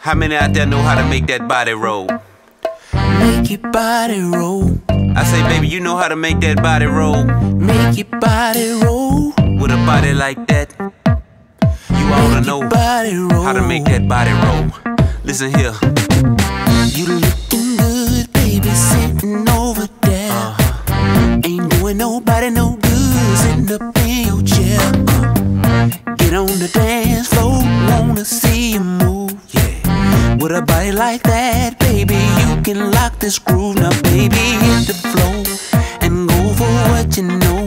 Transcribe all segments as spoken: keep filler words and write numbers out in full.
How many out there know how to make that body roll? Make your body roll. I say, baby, you know how to make that body roll. Make your body roll. With a body like that, you ought to know how to make that body roll. Listen here. You looking good, baby, sitting over there. uh-huh. Ain't doing nobody no good, sitting up in your chair. uh. Get on the dance floor, wanna see you move. Yeah. With a body like that, baby, you can lock this groove. Now, baby, hit the floor and go for what you know.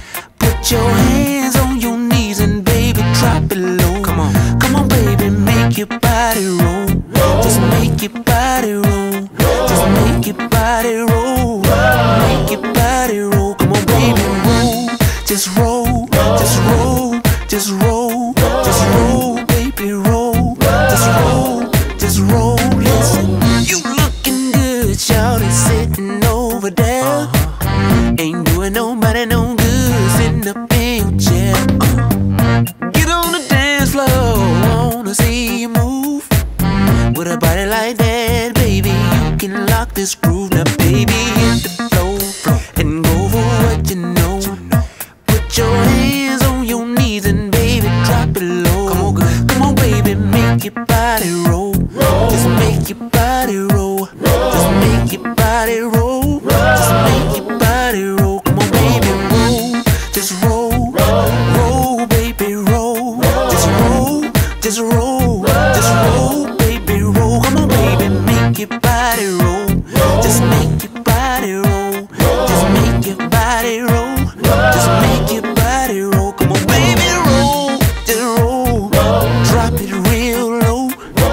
Put your hands on your knees and, baby, drop it low. Come on, come on, baby, make your body roll. Just make your body roll. Just make your body roll. Make your body roll. Come on, baby, roll. Just roll. Just roll. Just roll. Just roll, baby, roll. Just roll. Just roll. Listen, you looking good, shawty, sitting over there. uh-huh. Ain't doing nobody no good, sitting up in your chair. uh. Get on the dance floor, wanna see you move. With a body like that, baby, you can lock this groove. Now, baby, hit the floor and go for what you know. Put your hands on your knees and, baby, drop it low. Come on, girl. Come on, baby, make your body roll. Just make your body roll. Just make your body roll. Just make your body roll. Come on, baby, roll. Just roll. Roll, baby, roll. Just roll. Just roll. Just roll, baby, roll. Come on, baby, make your body roll. Just make your body roll. Just make your body roll. Just make your body roll. Come on, baby, roll. Just roll. Drop it real low.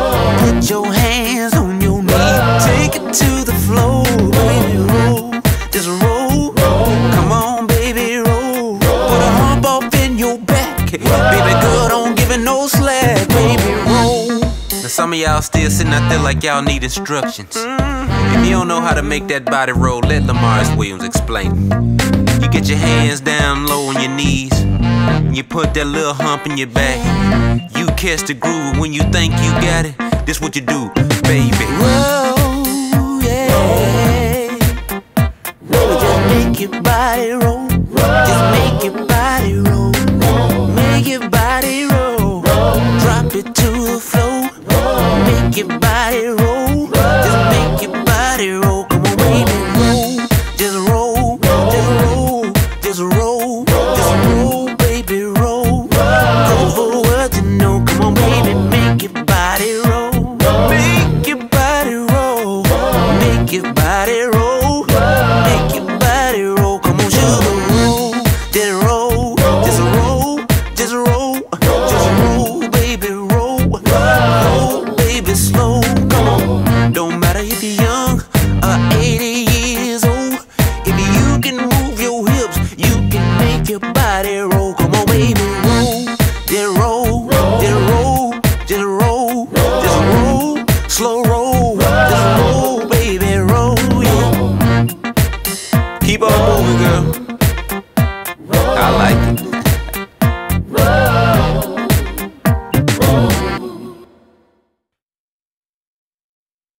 Put your hands on your knees. Take it to the floor, baby, roll. Just roll. Come on, baby, roll. Put a hump off in your back. Baby girl, don't give it no slack. Baby, roll. Now some of y'all still sitting out there like y'all need instructions. If you don't know how to make that body roll, let Lamars Williams explain. You get your hands down low on your knees, you put that little hump in your back. You catch the groove when you think you got it. This what you do, baby. Roll, yeah. Roll, just make your body roll. Just make your body roll. Make your body roll. Drop it to the floor. Make your body roll. Just make your body roll. Come on, baby, roll. Just roll. Just roll. Just roll. Just roll, baby, roll. Go for what you know. Come on, baby, make your body roll. Make your body roll. Make your body roll. Make your body roll. Come on, sugar, roll. Just roll. Just roll. Just roll. Just roll, baby, roll. Roll, baby, slow. Come on. Don't matter if you're young or eighty years old. If you can move your hips, you can make your body roll.